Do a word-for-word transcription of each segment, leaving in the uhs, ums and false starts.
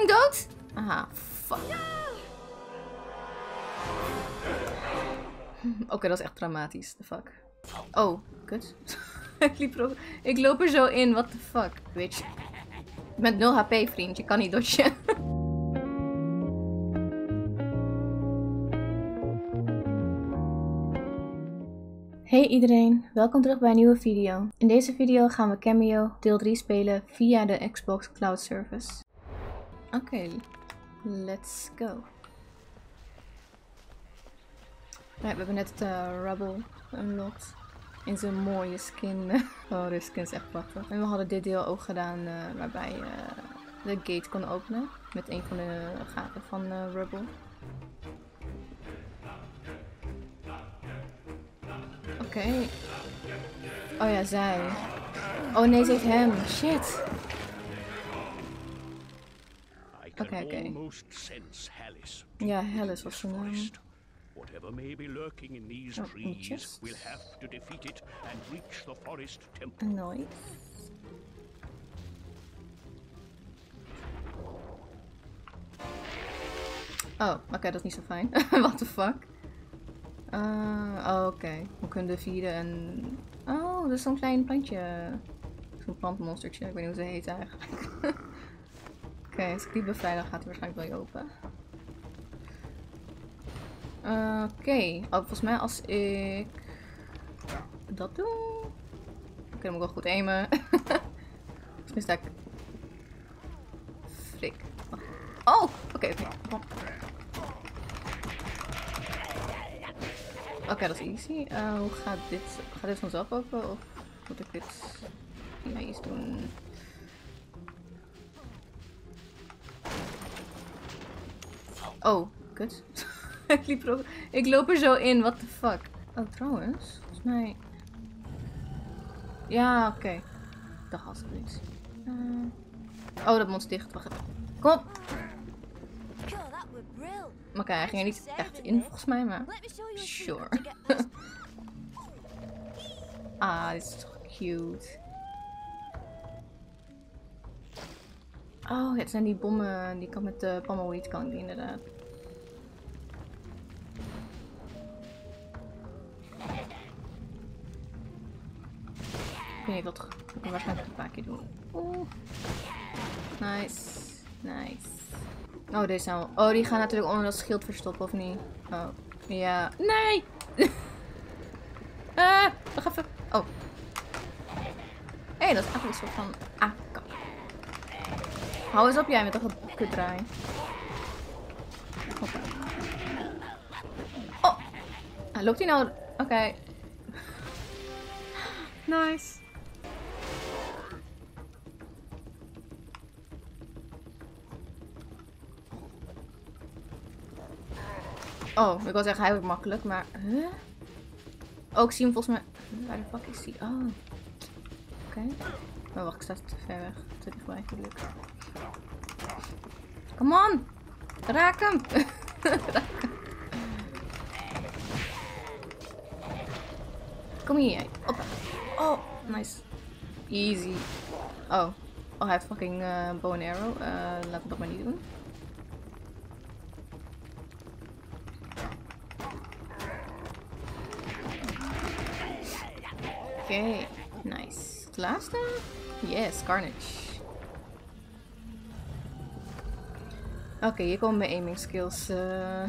iedereen dood? Aha, fuck. Oké, okay, dat is echt dramatisch. The fuck. Oh, kut. ik, liep er, ik loop er zo in, what the fuck. Bitch. Met nul H P, vriend. Je kan niet dodgen. Hey iedereen, welkom terug bij een nieuwe video. In deze video gaan we Kameo deel drie spelen via de Xbox Cloud Service. Oké, okay, let's go. Ja, we hebben net uh, Rebel unlocked. In zijn mooie skin. Oh, de skin is echt prachtig. En we hadden dit deel ook gedaan uh, waarbij je uh, de gate kon openen. Met een van de gaten van uh, Rebel. Oké. Okay. Oh ja, zij. Oh nee, ze heeft hem. Shit. Oké, okay, oké. Okay. Ja, Hellis was zijn naam. Whatever may be lurking in these oh, trees, we'll have to defeat it and reach the forest temple. Nice. Oh, oké, okay, dat is niet zo fijn. What the fuck? Uh, oh, oké. Okay. We kunnen vieren en... Oh, dat is zo'n klein plantje. Zo'n plantmonstertje. Ik weet niet hoe ze heet eigenlijk. Oké, okay, als ik die bevrijdig gaat hij waarschijnlijk wel open. Uh, Oké, okay. Oh, volgens mij als ik dat doe... Oké, okay, dan moet ik wel goed aimen. Misschien sta ik... Frik. Oh, oké, okay, oké. Okay. Oké, okay, dat is easy. Uh, hoe gaat dit? Gaat dit vanzelf open of moet ik dit via iets doen? Oh, kut. ik, liep er, ik loop er zo in, what the fuck. Oh, trouwens, volgens mij... Ja, oké. Okay. Ik dacht als iets. Uh... Oh, dat monster dicht. Wacht even. Kom op! Oké, okay, hij ging er niet echt in volgens mij, maar... Sure. Ah, dit is toch cute. Oh, het zijn die bommen die kan met de Palmoweed kan die inderdaad. Ik weet niet wat ik kan waarschijnlijk een paar keer doen. Oeh. Nice. Nice. Oh, deze nou. Oh, die gaan natuurlijk onder dat schild verstoppen, of niet? Oh. Ja. Nee! Ah, wacht even. Oh. Hé, hey, dat is eigenlijk een soort van aankap. Hou eens op jij met dat kutdraai. Hoppa. Oh! Ah, loopt hij nou? Oké. Okay. Nice. Oh, ik wil zeggen hij wordt makkelijk, maar... Huh? Oh, ik zie hem volgens mij... Waar de fuck is hij? Oh. Oké. Okay. Oh, wacht, ik sta te ver weg. Te dichtbij, gelukkig. Come on! Raak hem! Raak hem. Kom hier, hoppa. Oh, nice. Easy. Oh. Oh, hij heeft fucking uh, bow and arrow. Uh, laten we dat maar niet doen. Oké, okay, nice. Het laatste? Yes, Carnage. Oké, okay, hier komen mijn aiming skills. Uh...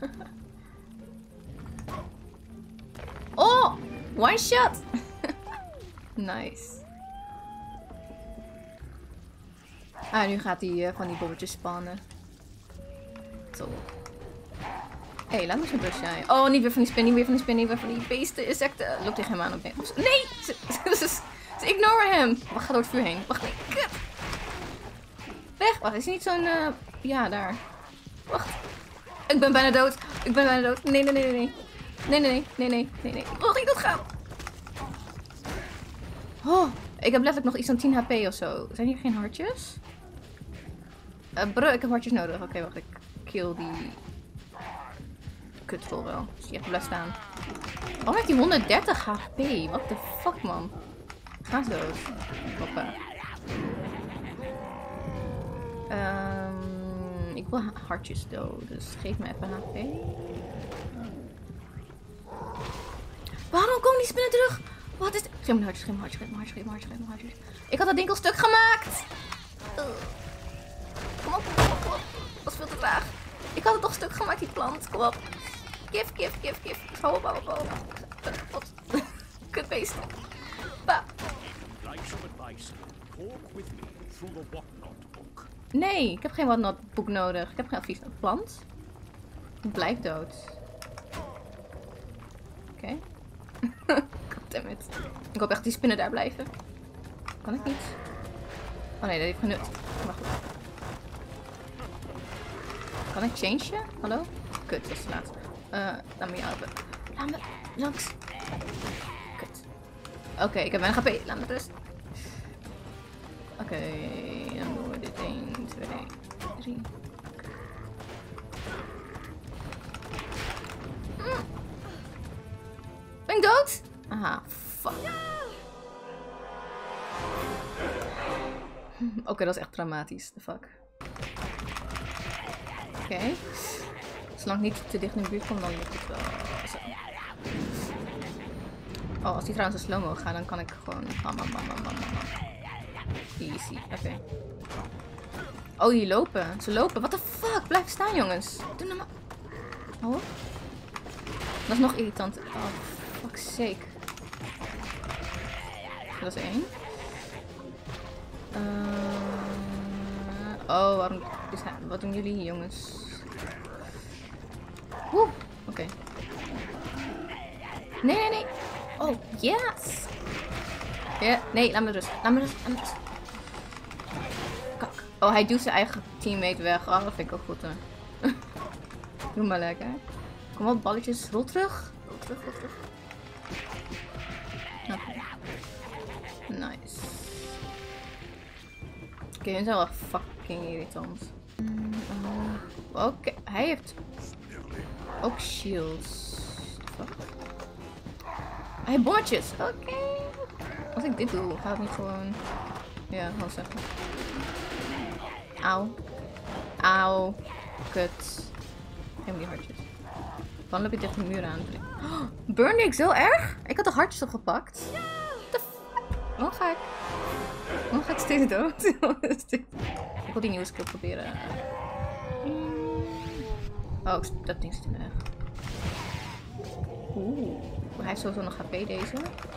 oh! One shot! Nice. Ah, nu gaat hij uh, van die bommetjes spannen. Zo. Hé, hey, laat me zo'n busje zijn. Oh, niet weer van die spin, niet weer van die spin, niet weer van die beesten, insecten. Loopt tegen hem aan op me. Nee! Ze, ze, ze ignoren hem. Wacht, ga door het vuur heen. Wacht, nee. Kut. Weg. Wacht, is hij niet zo'n... Uh... Ja, daar. Wacht. Ik ben bijna dood. Ik ben bijna dood. Nee, nee, nee, nee. Nee, nee, nee, nee, nee, nee, nee. Ik wil niet doodgaan. Oh, ik heb letterlijk nog iets van tien H P of zo. Zijn hier geen hartjes? Uh, bro, ik heb hartjes nodig. Oké, okay, wacht. Ik kill die... Kutvol wel. Dus je hebt blijft staan. Waarom heeft hij honderddertig H P? What the fuck, man? Ga zo. Hoppa. Um, heb wel hartjes dood, dus geef me even H P. Waarom komen die spinnen terug? Wat is dit? Geef me hartjes, geef me hartjes, geef me hartjes, geef me hartjes, geef me hartjes. Ik had dat ding al stuk gemaakt. Uh. Kom op, kom op, kom op. Dat was veel te traag. Ik had het toch stuk gemaakt, die plant. Kom op. Gif, gif, gif, gif. Hou op, hou op, hou op. Wat? Kutbeest. Bah. Nee, ik heb geen Whatnot boek nodig. Ik heb geen advies. Plant. Ik blijf dood. Oké. Okay. Goddammit. Ik hoop echt dat die spinnen daar blijven. Kan ik niet? Oh nee, dat heeft genut. Maar goed. Kan ik change? Hallo? Kut, dat is te laat. Uh, laat me jou hebben. Laat me langs. Kut. Oké, okay, ik heb mijn H P. Laat me rust. Oké, okay, dan doen we dit. één, twee, drie. Mm. Ben ik dood? Aha, fuck. Oké, okay, dat is echt dramatisch. The fuck. Oké. Okay. Zolang ik niet te dicht in de buurt kom, dan lukt het wel. Zo. Oh, als die trouwens een slow-mo gaat, dan kan ik gewoon... Bam, bam, bam, bam, bam. Easy. Oké. Okay. Oh, die lopen. Ze lopen. What the fuck? Blijf staan, jongens. Doe nou maar. Oh. Dat is nog irritant. Oh, fuck's sake. Dat is één. Uh... Oh, waarom... Dus, wat doen jullie hier, jongens? Woe. Oké. Okay. Nee, nee, nee. Oh, yes. Ja, yeah. Nee, laat me rust. Laat me rust. Laat me rust. Kak. Oh, hij doet zijn eigen teammate weg. Oh, dat vind ik ook goed, hè. Doe maar lekker. Kom op, balletjes. Rol terug. Rol terug, rol terug. Oké. Okay. Nice. Oké, okay, hun zijn wel fucking irritant. Mm, uh, Oké, okay. Hij heeft ook shields. Fuck. Hij heeft bommetjes. Oké. Okay. Als ik dit doe, gaat het niet gewoon... Ja, gewoon zeggen. Auw. Auw. Kut. Geef me die hartjes. Dan loop je tegen de muur aan. Oh, burn ik zo erg? Ik had de hartjes opgepakt. What the fuck? Waarom ga ik... Waarom ga ik steeds dood? Wat is dit? Ik wil die nieuwe skill proberen. Oh, dat ding zit in de weg. Oeh. Hij heeft sowieso nog H P, deze.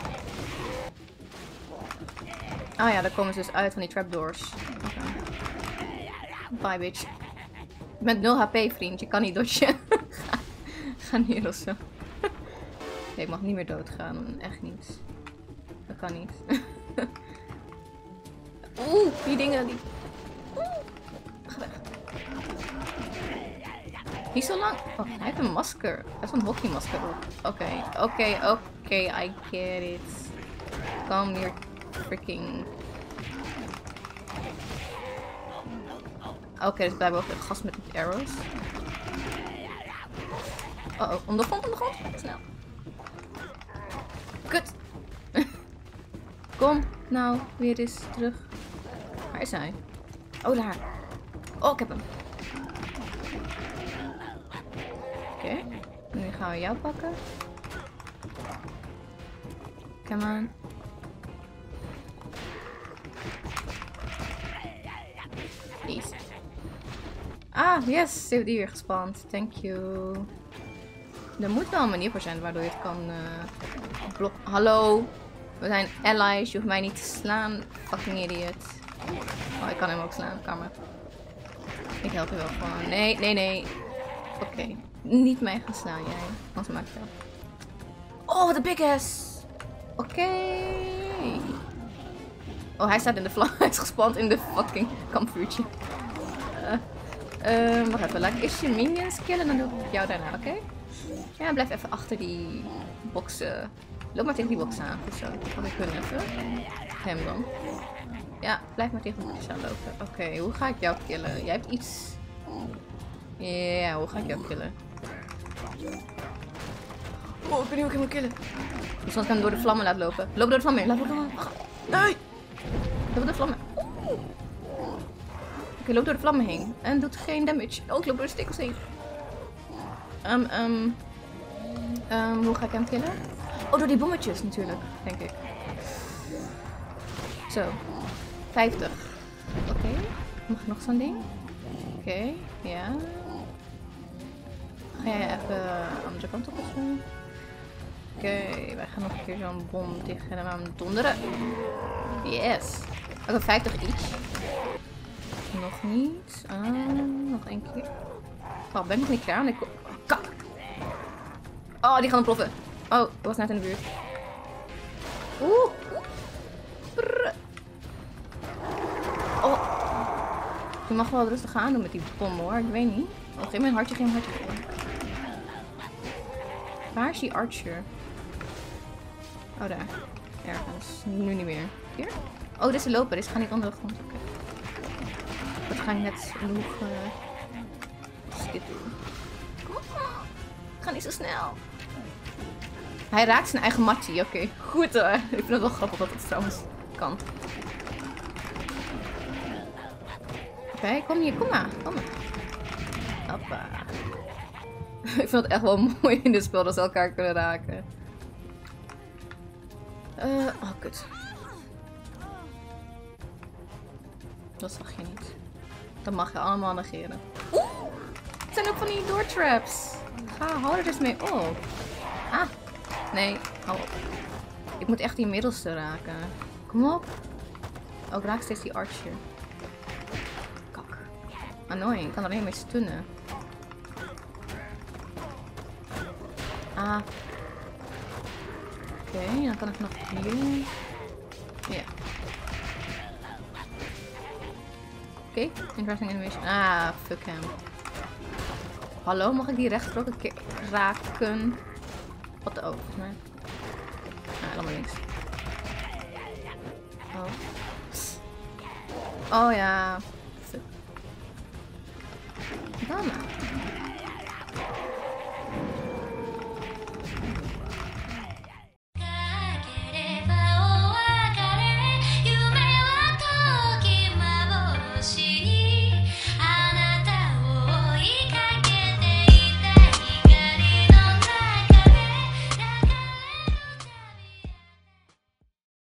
Ah ja, daar komen ze dus uit van die trapdoors. Okay. Bye, bitch. Je bent nul H P, vriend. Je kan niet dodgen. ga, ga neer of zo. Okay, ik mag niet meer doodgaan. Echt niet. Dat kan niet. Oeh, die dingen. Die... Oeh. Ga weg. Niet zo lang. Oh, hij heeft een masker. Hij heeft een hockeymasker op. Oké, oké, oké. I get it. Come here, freaking. Oké, okay, dus blijven we ook gas met de arrows. Oh, oh, om de grond, om de grond. Snel. Kut. Kom, nou, weer eens terug. Waar is hij? Oh, daar. Oh, ik heb hem. Oké, okay. Nu gaan we jou pakken. Come on. Easy. Ah, yes, ze heeft die weer gespand. Thank you. Er moet wel een manier voor zijn waardoor je het kan uh, blokken. Hallo, we zijn allies. Je hoeft mij niet te slaan. Fucking idiot. Oh, ik kan hem ook slaan. Kan maar. Ik help je wel gewoon. Nee, nee, nee. Oké. Okay. Niet mij gaan slaan, jij. Anders maak ik wel. Oh, wat een big ass. Oké. Okay. Oh, hij staat in de vlam. Hij is gespand in de fucking kampvuurtje. Uh, uh, wacht even. Laat ik eerst je minions killen. Dan doe ik jou daarna, oké? Okay? Ja, blijf even achter die boxen. Loop maar tegen die boxen aan. Goed zo. Oké, ik kunnen even. Hem dan. Ja, blijf maar tegen de boxen aanlopen. Oké, okay, hoe ga ik jou killen? Jij hebt iets... Ja, yeah, hoe ga ik jou killen? Oh, ik weet niet hoe ik hem moet killen. Dus dan kan ik hem door de vlammen laten lopen. Loop door de vlammen heen. Laat door de vlammen. Nee! Loop door de vlammen. Oké, je loopt door de vlammen heen. En doet geen damage. Oh, ik loop door de stikkels heen. Um, um, um, hoe ga ik hem killen? Oh, door die bommetjes natuurlijk, denk ik. Zo. vijftig. Oké. Okay. Mag ik nog zo'n ding? Oké, okay. Ja. Ga jij even de andere kant op of zo? Oké, okay. Wij gaan nog een keer zo'n bom tegen hem aan donderen. Yes. Oké, okay, vijftig each. Nog niet. Ah, nog één keer. Oh, ben ik niet klaar? Ik... Kak! Oh, die gaan ontploffen. Oh, ik was net in de buurt. Oeh. Brrr. Oh. Je mag wel rustig aan doen met die bom hoor. Ik weet niet. Oh, geef me een hartje, geef me een hartje. Waar is die Archer? Oh, daar. Ergens. Nu niet meer. Hier? Oh, dit is de loper. Dit gaat niet onder de grond. Okay. Dat ga ik net genoeg. Uh, als ik dit doe. Kom op. Ik ga niet zo snel. Hij raakt zijn eigen mattie. Oké, okay. Goed hoor. Ik vind het wel grappig dat het trouwens kan. Oké, okay, kom hier. Kom maar. Kom maar. Hoppa. Ik vind het echt wel mooi in dit spel dat ze elkaar kunnen raken. Uh, oh, kut. Dat zag je niet. Dat mag je allemaal negeren. Oeh! Het zijn ook van die doortraps. Ga, hou er dus mee op. Ah. Nee, hou op. Ik moet echt die middelste raken. Kom op. Oh, ik raak steeds die Archer. Kak. Annoying. Ik kan er alleen mee stunnen. Ah. Oké, okay, dan kan ik nog hier. Ja. Oké, okay. Interesting animation. Ah, fuck hem. Hallo, mag ik die rechter ook een keer raken? Wat de oog, volgens mij. Ah, dan maar links. Oh. Oh ja. Fuck. Dan nou.